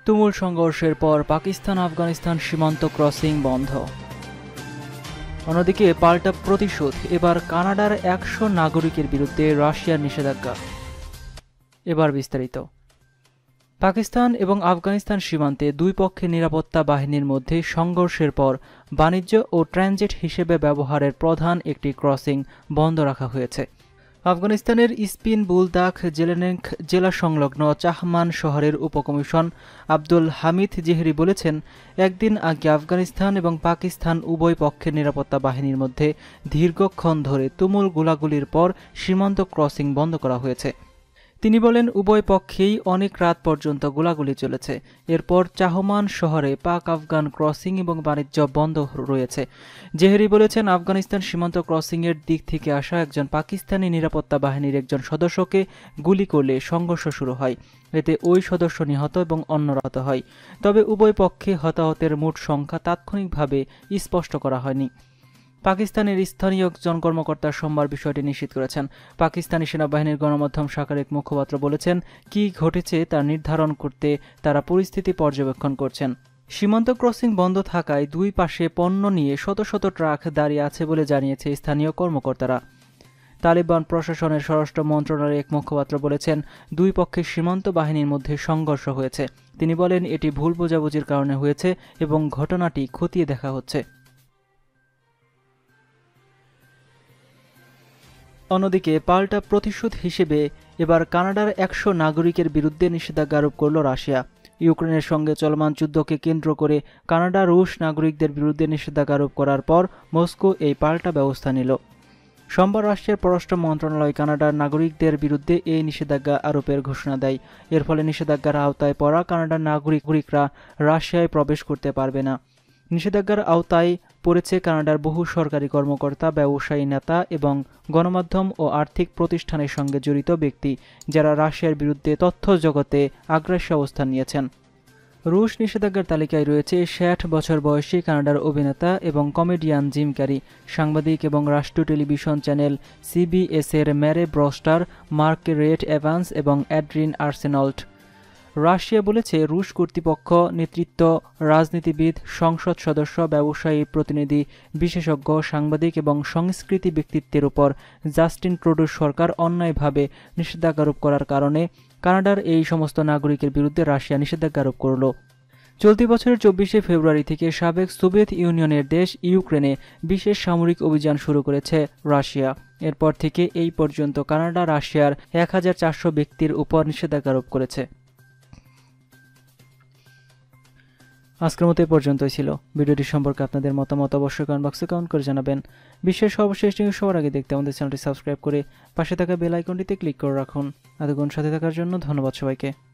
তুমুল সংঘর্ষের পর পাকিস্তান আফগানিস্তান সীমান্ত ক্রসিং বন্ধ। অন্যদিকে পাল্টা প্রতিশোধ, এবার কানাডার ১০০ নাগরিকের বিরুদ্ধে রাশিয়ার নিষেধাজ্ঞা। এবার বিস্তারিত। পাকিস্তান এবং আফগানিস্তান সীমান্তে দুই পক্ষের নিরাপত্তা বাহিনীর মধ্যে সংঘর্ষের পর বাণিজ্য ও ট্রানজিট হিসেবে ব্যবহারের প্রধান একটি ক্রসিং বন্ধ রাখা হয়েছে। আফগানিস্তানের ইস্পিন বুলদাখ জেলেনেঙ্ক জেলা সংলগ্ন চাহমান শহরের উপকমিশন আব্দুল হামিদ জেহরি বলেছেন, একদিন আগে আফগানিস্তান এবং পাকিস্তান উভয় পক্ষের নিরাপত্তা বাহিনীর মধ্যে দীর্ঘক্ষণ ধরে তুমুল গোলাগুলির পর সীমান্ত ক্রসিং বন্ধ করা হয়েছে। তিনি বলেন, উভয় পক্ষেই অনেক রাত পর্যন্ত গোলাগুলি চলেছে। এরপর চাহমান শহরে পাক আফগান ক্রসিং এবং বাণিজ্য বন্ধ রয়েছে। জেহরি বলেছেন, আফগানিস্তান সীমান্ত ক্রসিংয়ের দিক থেকে আসা একজন পাকিস্তানি নিরাপত্তা বাহিনীর একজন সদস্যকে গুলি করলে সংঘর্ষ শুরু হয়। এতে ওই সদস্য নিহত এবং অন্যরা আহত হয়। তবে উভয় পক্ষে হতাহতের মোট সংখ্যা তাৎক্ষণিকভাবে স্পষ্ট করা হয়নি। পাকিস্তানের স্থানীয় একজন কর্মকর্তা সোমবার বিষয়টি নিশ্চিত করেছেন। পাকিস্তানি সেনাবাহিনীর গণমাধ্যম শাখার এক মুখপাত্র বলেছেন, কি ঘটেছে তা নির্ধারণ করতে তারা পরিস্থিতি পর্যবেক্ষণ করছেন। সীমান্ত ক্রসিং বন্ধ থাকায় দুই পাশে পণ্য নিয়ে শত শত ট্রাক দাঁড়িয়ে আছে বলে জানিয়েছে স্থানীয় কর্মকর্তারা। তালিবান প্রশাসনের স্বরাষ্ট্র মন্ত্রণালয়ের এক মুখপাত্র বলেছেন, দুই পক্ষের সীমান্ত বাহিনীর মধ্যে সংঘর্ষ হয়েছে। তিনি বলেন, এটি ভুল বোঝাবুঝির কারণে হয়েছে এবং ঘটনাটি খতিয়ে দেখা হচ্ছে। অন্যদিকে পাল্টা প্রতিশোধ হিসেবে এবার কানাডার ১০০ নাগরিকের বিরুদ্ধে নিষেধাজ্ঞা আরোপ করল রাশিয়া। ইউক্রেনের সঙ্গে চলমান যুদ্ধকে কেন্দ্র করে কানাডা রুশ নাগরিকদের বিরুদ্ধে নিষেধাজ্ঞা আরোপ করার পর মস্কো এই পাল্টা ব্যবস্থা নিল। সোমবার রাশিয়ার পররাষ্ট্র মন্ত্রণালয় কানাডার নাগরিকদের বিরুদ্ধে এই নিষেধাজ্ঞা আরোপের ঘোষণা দেয়। এর ফলে নিষেধাজ্ঞার আওতায় পড়া কানাডার নাগরিকরা রাশিয়ায় প্রবেশ করতে পারবে না। নিষেধাজ্ঞার আওতায় পড়েছে কানাডার বহু সরকারি কর্মকর্তা, ব্যবসায়ী, নেতা এবং গণমাধ্যম ও আর্থিক প্রতিষ্ঠানের সঙ্গে জড়িত ব্যক্তি, যারা রাশিয়ার বিরুদ্ধে তথ্য জগতে আগ্রাসী অবস্থান নিয়েছেন। রুশ নিষেধাজ্ঞার তালিকায় রয়েছে ৬০ বছর বয়সী কানাডার অভিনেতা এবং কমেডিয়ান জিম ক্যারি, সাংবাদিক এবং রাষ্ট্রীয় টেলিভিশন চ্যানেল সিবিএস-এর Murray Brewster, Margaret Evans এবং অ্যাড্রিন আর্সেনল্ট। রাশিয়া বলেছে, রুশ কর্তৃপক্ষ, নেতৃত্ব, রাজনীতিবিদ, সংসদ সদস্য, ব্যবসায়ী প্রতিনিধি, বিশেষজ্ঞ, সাংবাদিক এবং সংস্কৃতি ব্যক্তিত্বের উপর জাস্টিন ট্রুডোর সরকার অন্যায়ভাবে নিষেধাজ্ঞা আরোপ করার কারণে কানাডার এই সমস্ত নাগরিকের বিরুদ্ধে রাশিয়া নিষেধাজ্ঞা আরোপ করল। চলতি বছরের ২৪শে ফেব্রুয়ারি থেকে সাবেক সোভিয়েত ইউনিয়নের দেশ ইউক্রেনে বিশেষ সামরিক অভিযান শুরু করেছে রাশিয়া। এরপর থেকে এই পর্যন্ত কানাডা রাশিয়ার ১,৪০০ ব্যক্তির উপর নিষেধাজ্ঞা আরোপ করেছে। আজকের মতো এই পর্যন্তই ছিল। ভিডিওটি সম্পর্কে আপনাদের মতামত অবশ্যই কমেন্ট বক্সে কমেন্ট করে জানাবেন। বিশ্বের সর্বশেষ নিউজ সবার আগে দেখতে আমাদের চ্যানেলটি সাবস্ক্রাইব করে পাশে থাকা বেল আইকনটিতে ক্লিক করে রাখুন। এতক্ষণ সাথে থাকার জন্য ধন্যবাদ সবাইকে।